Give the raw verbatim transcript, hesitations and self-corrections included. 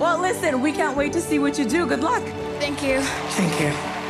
Well, listen, we can't wait to see what you do. Good luck. Thank you. Thank you.